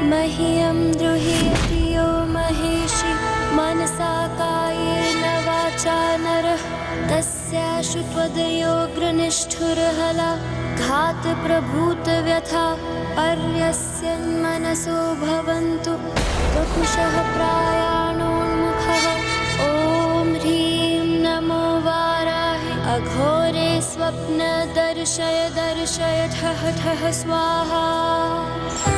मह्यं द्रुह्यति यो महेशि मनसा कायेन वाचा नरः तस्याशु त्वदयोग्रनिष्ठुरहला घातप्रभूतव्यथा पर्यस्यन्मनसो भवन्तु वपुषः प्रायाणोन्मुखः ॐ ह्रीं नमो वाराहि अघोरे स्वप्नदर्शय दर्शय ठः ठः स्वाहा।